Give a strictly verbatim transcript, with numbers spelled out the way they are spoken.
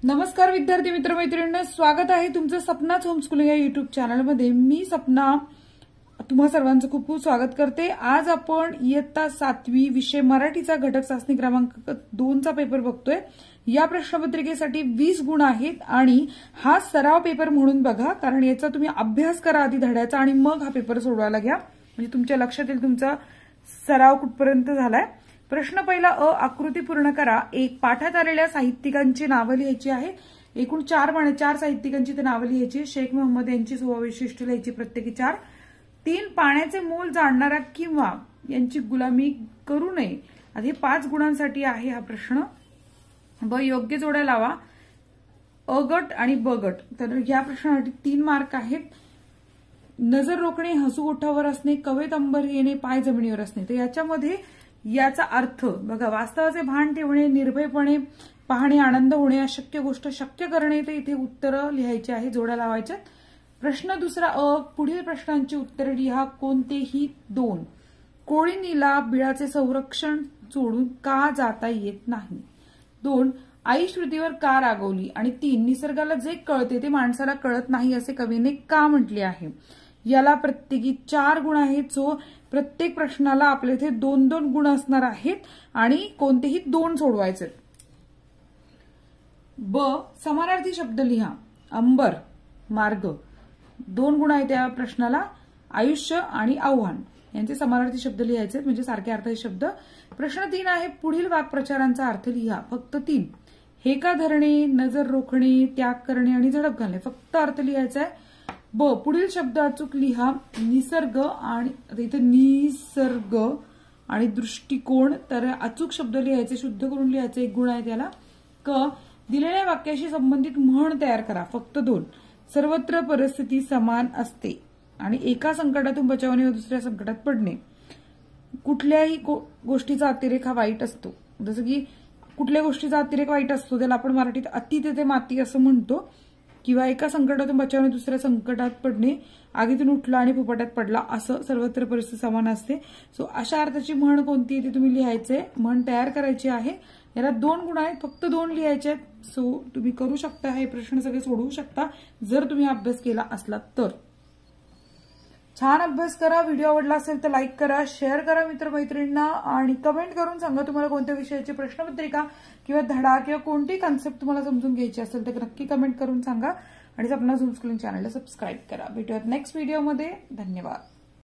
नमस्कार विद्यार्थी मित्र मैत्रिणींनो, स्वागत आहे तुमचं सपनाच होमस्कूलिंग या युट्यूब चॅनलमध्ये। मी सपना तुम्हा सर्वांचं खूप खूप स्वागत करते। आज आपण इयत्ता सातवी विषय मराठीचा घटक चाचणी क्रमांक दोन चा पेपर बघतोय। या प्रश्नपत्रिकेसाठी वीस गुण आहेत आणि हा सराव पेपर म्हणून बघा, कारण याचा तुम्ही अभ्यास करा आधी धड्याचा आणि मग हा पेपर सोडवायला घ्या, म्हणजे तुमच्या लक्षात येईल तुमचा सराव कुठपर्यंत झालाय। प्रश्न पहिला अ, आकृती पूर्ण करा। एक, पाठात आलेल्या साहित्यिकांची नावं लिहायची आहे। एकूण चार पाने चार साहित्यिकांची ते नावं लिहायची। शेख मोहम्मद यांची स्ववैशिष्ट्ये लिहायची, प्रत्येकी चार। तीन, पाण्याचे मोल जाणणारा किंवा यांची गुलामी करू नये। आधी पाच गुणांसाठी आहे हा प्रश्न। ब, योग्य जोड्या लावा अ गट आणि ब गट। तर या प्रश्नासाठी तीन मार्क आहेत। नजर रोखणे, हसू ओठावर असणे, कवेत अंबर येणे, पाय जमिनीवर असणे। तर याच्यामध्ये याचा अर्थ बघा, वास्तवाचे भान ठेवणे, निर्भयपणे पाहणे, आनंद होणे, अशक्य गोष्ट शक्य करणे। तर इथे उत्तर लिहायची आहे, जोड्या लावायच्या। प्रश्न दुसरा अ, पुढील प्रश्नांची उत्तरे लिहा, कोणतेही दोन। कोळीनीला बिळाचे संरक्षण सोडून का जाता येत नाही। दोन, आई श्रुतीवर का रागवली। आणि तीन, निसर्गाला जे कळते ते माणसाला कळत नाही असे कवीने का म्हटले आहे। याला प्रत्येकी चार गुण आहेत। सो प्रत्येक प्रश्नाला आपल्या इथे दोन दोन गुण असणार आहेत आणि कोणतेही दोन सोडवायचे। ब, समानार्थी शब्द लिहा। अंबर, मार्ग, दोन गुण आहेत त्या प्रश्नाला। आयुष्य आणि आव्हान यांचे समानार्थी शब्द लिहायचे, म्हणजे सारखे अर्थाचे शब्द। प्रश्न तीन आहे, पुढील वाक्प्रचारांचा अर्थ लिहा, फक्त तीन। हेका धरणे, नजर रोखणे, त्याग करणे आणि झडप घालणे, फक्त अर्थ लिहायचा आहे। ब, पुढील शब्द अचूक लिहा। निसर्ग आणि इथे निसर्ग आणि दृष्टिकोन, तर अचूक शब्द लिहायचे, शुद्ध करून लिहायचे, एक गुण आहे त्याला। क, दिलेल्या वाक्याशी संबंधित म्हण तयार करा, फक्त दोन। सर्वत्र परिस्थिती समान असते आणि एका संकटातून बचावणे व दुसऱ्या संकटात पडणे। कुठल्याही गोष्टीचा अतिरेक हा वाईट असतो, जसं की कुठल्या गोष्टीचा अतिरेक वाईट असतो त्याला आपण मराठीत अति तेथे माती असं म्हणतो। किंवा एका संकटातून बचावणे दुसऱ्या संकटात पडणे, आगीतून उठला आणि फुफाट्यात पडला, असं सर्वत्र परिस्थिती समान असते। सो अशा अर्थाची म्हण कोणती आहे ते तुम्ही लिहायचे, म्हण तयार करायची आहे। याला दोन गुण आहेत, फक्त दोन लिहायचे आहेत। सो तुम्ही करू शकता, हे प्रश्न सगळे सोडवू शकता जर तुम्ही अभ्यास केला असला तर। छान अभ्यास करा। व्हिडिओ आवडला असेल तर लाईक करा, शेअर करा मित्रमैत्रिणींना आणि कमेंट करून सांगा तुम्हाला कोणत्या विषयाची प्रश्नपत्रिका किंवा धडा किंवा कोणती कॉन्सेप्ट तुम्हाला समजून घ्यायची असेल तर नक्की कमेंट करून सांगा आणि सपना होमस्कूलिंग चॅनलला सबस्क्राईब करा। भेटूयात नेक्स्ट व्हिडिओमध्ये। धन्यवाद।